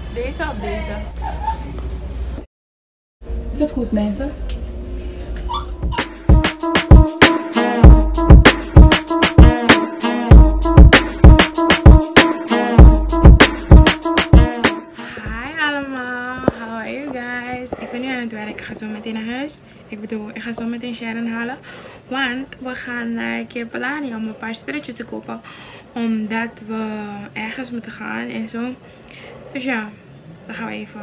Deze of deze? Is dat goed, mensen? Ik ben nu aan het werk. Ik ga zo meteen naar huis. Ik ga zo meteen Sharon halen. Want we gaan naar Keerpelani om een paar spulletjes te kopen. Omdat we ergens moeten gaan en zo. Dus ja, dan gaan we even.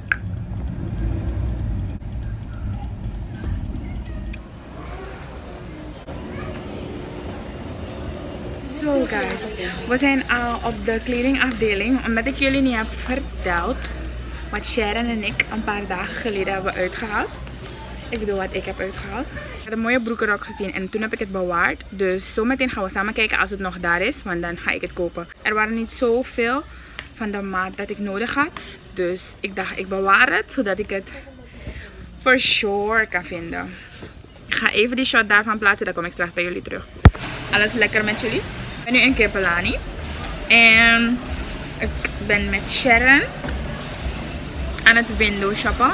Zo guys, we zijn al op de kledingafdeling. Omdat ik jullie niet heb verteld wat Sharon en ik een paar dagen geleden hebben uitgehaald. Ik bedoel wat ik heb uitgehaald. Ik had een mooie broekenrok gezien en toen heb ik het bewaard. Dus zometeen gaan we samen kijken als het nog daar is. Want dan ga ik het kopen. Er waren niet zoveel van de maat dat ik nodig had. Dus ik dacht ik bewaar het zodat ik het for sure kan vinden. Ik ga even die shot daarvan plaatsen. Dan kom ik straks bij jullie terug. Alles lekker met jullie? Ik ben nu in Keerpelani. En ik ben met Sharon aan het window shoppen.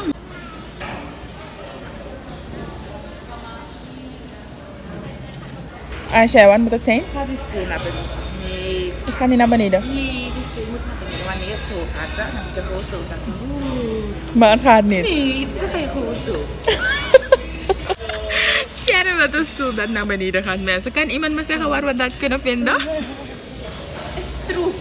Sharon, wat moet het zijn? Ga die stoel naar beneden. Nee. Ik ga niet naar beneden. Nee, die stoel moet naar beneden. Wanneer je zo gaat, dan moet je gewoon zo zaten. Maar het gaat niet. Nee, dan ga je gewoon zo. Sharon wil de stoel dat naar beneden gaat, mensen. Kan iemand me zeggen waar we dat kunnen vinden? Is troef.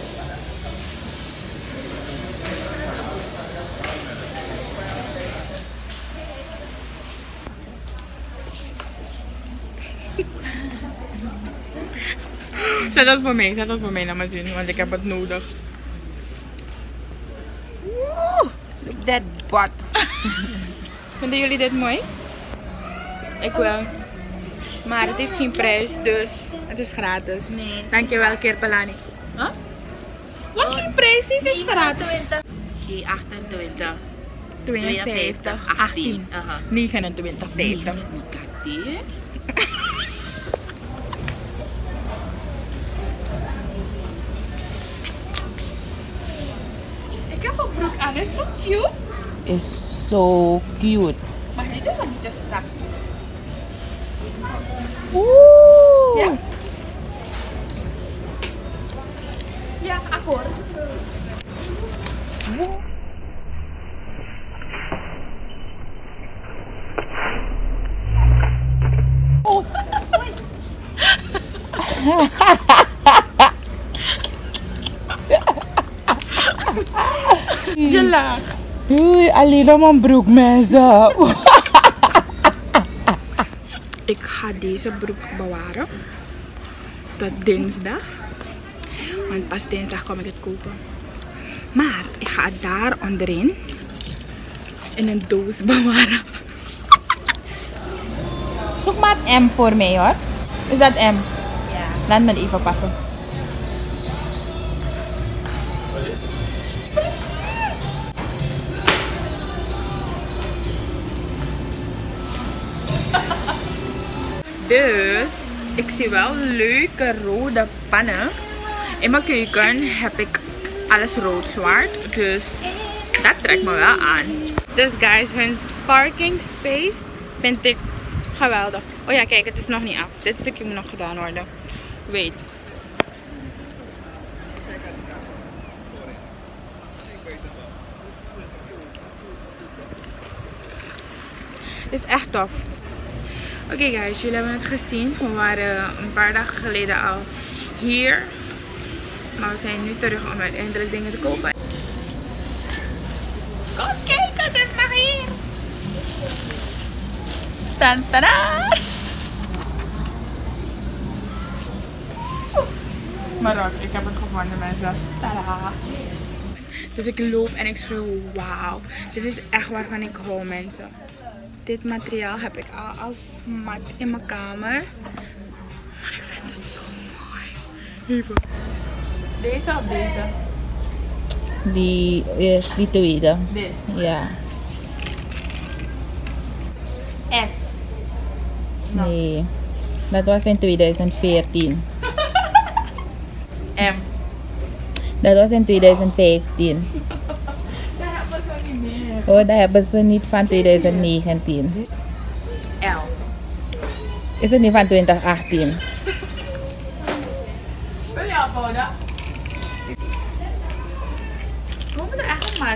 Zet dat voor mij, laat maar zien, want ik heb het nodig. Look that butt. Vinden jullie dit mooi? Ik wel. Maar het heeft geen prijs, dus het is gratis. Nee. Dankjewel, Keerpelani. Huh? Wat geen prijs heeft, is gratis. G28. 52, 18, 29, 50. Ik heb een broek aan, is toch cute? Is so cute. Maar dit is een beetje strak. Oeh. Ja. Ja, akkoord. Je laag. Oei, alleen nog een broek, mensen. Ik ga deze broek bewaren tot dinsdag. Want pas dinsdag kom ik het kopen. Maar ik ga het daar onderin in een doos bewaren. Zoek maar het M voor mij, hoor. Is dat M? Ja. Laat me even pakken. Dus ik zie wel leuke rode pannen. In mijn keuken heb ik alles rood-zwart. Dus dat trekt me wel aan. Dus guys, hun parking space vind ik geweldig. Oh ja, kijk, het is nog niet af. Dit stukje moet nog gedaan worden. Wait. Het is echt tof. Oké guys, jullie hebben het gezien. We waren een paar dagen geleden al hier. Maar we zijn nu terug om uiteindelijk dingen te kopen. Kom kijken, het is nog hier. Tantada! Maar ik heb het gevonden, mensen. Tada! Dus ik loop en ik schreeuw, wauw. Dit is echt waarvan ik hou, mensen. Dit materiaal heb ik al als mat in mijn kamer. Maar ik vind het zo mooi. Even. Deze of deze? Die is die tweede. Dit. Ja. S. Nee. Dat was in 2014. M. Dat was in 2015. Oh, dat hebben ze niet van 2019. L. Is het niet van 2018? Wil je afhouden? Kom er echt maar.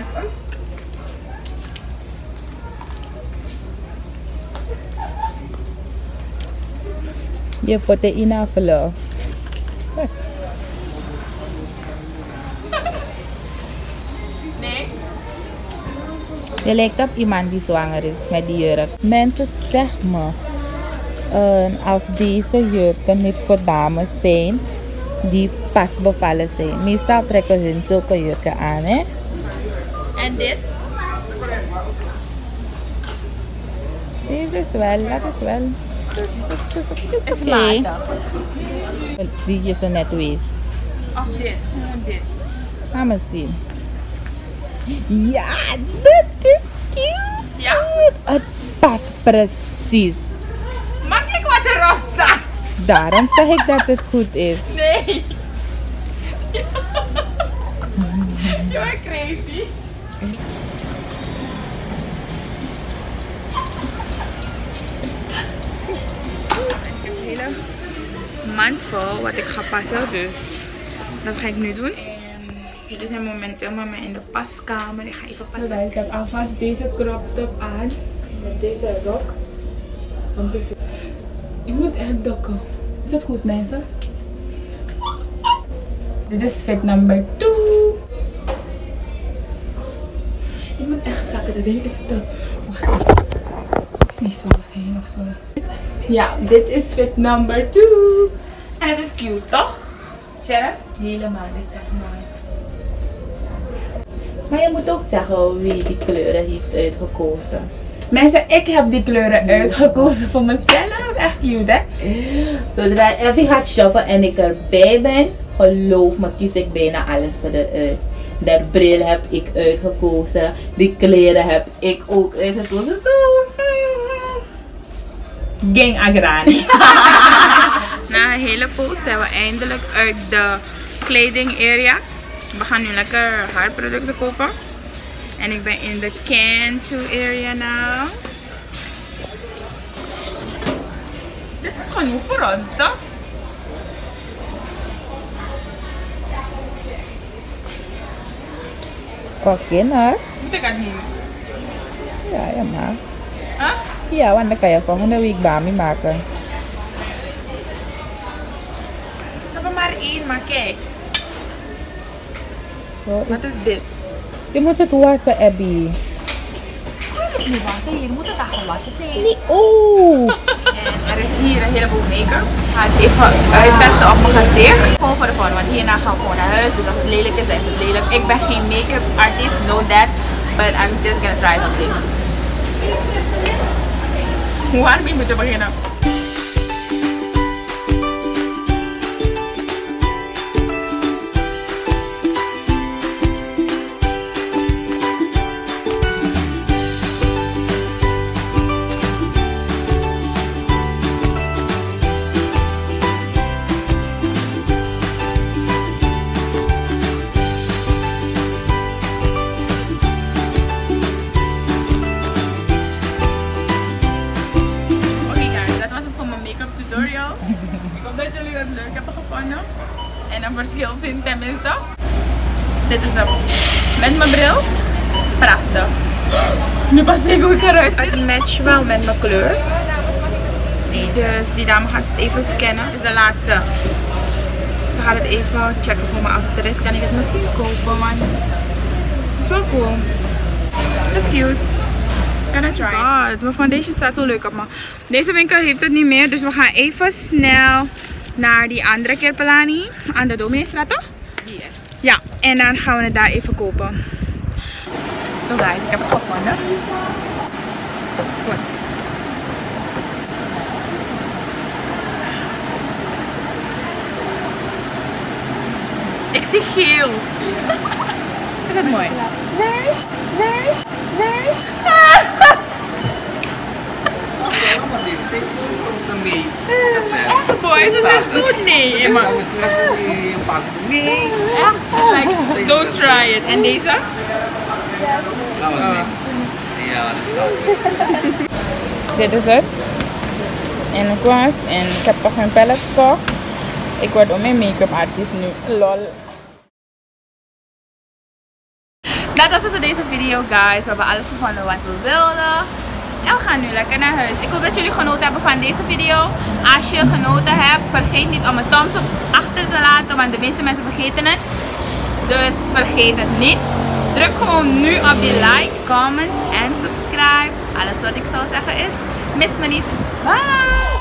Je proteïne verloor. Nee. Je lijkt op iemand die zwanger is met die jurk. Mensen, zeg me. Als deze jurken niet voor dames zijn die pas bevallen zijn. Meestal trekken hun zulke jurken aan, hè? En dit? Deze is wel, dat is wel. Is oké. matig. Die je zo net wees. Of dit? Dit. Gaan we zien. Ja, dat is cute. Ja. Het past precies. Mag ik wat erop staat? Daarom zeg ik dat het goed is. Nee. You're crazy. Ik heb een hele mand vol wat ik ga passen, dus dat ga ik nu doen. Jullie zijn momenteel met me in de paskamer. Ik ga even passen. Ik heb alvast deze crop top aan met deze rok. Je moet echt dokken. Is dat goed, mensen? Dit is fit number 2. Je moet echt zakken. Dat ding is te... Wacht. Niet zo heen of zo. Ja, dit is fit number 2. En het is cute, toch? Sharon? Helemaal, dit is echt mooi. Maar je moet ook zeggen wie die kleuren heeft uitgekozen. Mensen, ik heb die kleuren uitgekozen voor mezelf. Echt cute, hè? Zodra Effie gaat shoppen en ik erbij ben, geloof me, kies ik bijna alles voor de uit. De bril heb ik uitgekozen, die kleren heb ik ook uitgekozen. Zo. Gang Agrani. Na een hele poos zijn we eindelijk uit de kleding area. We gaan nu lekker haarproducten kopen. En ik ben in de Cantu area now. Dit is gewoon nieuw voor ons, toch? Kokin hoor. Moet ik het niet? Ja, maar. Huh? Ja, want dan kan je volgende week bami maken. Ik heb er maar één, maar kijk. Zo, Wat is dit? je moet het wassen, Abby. Ik wil het niet wassen, hier moet het daar gewassen zijn. Nee, oh! En er is hier een heleboel make-up. Ik ga het even uittesten op mijn gezicht. Gewoon voor de vorm, want hierna gaan we gewoon naar huis. Dus als het lelijk is, dan is het lelijk. Ik ben geen make-up artist, know that. But I'm just gonna try something. Waarmee moet je beginnen? Tutorial. Ik hoop dat jullie het leuk hebben gevonden en een verschil zien tenminste. Dit is hem. Met mijn bril. Prachtig. Nu pas even hoe ik eruit zie. Het matcht wel met mijn kleur. Dus die dame gaat het even scannen. Dit is de laatste. Ze gaat het even checken voor me. Als het er is kan ik het misschien kopen. Want het is wel cool. Dat is cute. Gonna try. God, mijn foundation staat zo leuk op me. Deze winkel heeft het niet meer, dus we gaan even snel naar die andere Kirpelani aan de Domeestraat, toch? Yes. Ja, en dan gaan we het daar even kopen. Zo guys, ik heb het gevonden. Goed. Ik zie geel. Is het mooi? Nee, nee, nee. Echt boy, ze zegt zo nee. Maar echt, like, don't try it. En deze? Dit is het. En ik was en ik heb toch mijn pallet gekocht. Ik word ook mijn make-up artist nu. Lol. Dat was het voor deze video, guys. We hebben alles gevonden wat we wilden. En we gaan nu lekker naar huis. Ik hoop dat jullie genoten hebben van deze video. Als je genoten hebt, vergeet niet om een thumbs up achter te laten. Want de meeste mensen vergeten het. Dus vergeet het niet. Druk gewoon nu op die like, comment en subscribe. Alles wat ik zou zeggen is, mis me niet. Bye!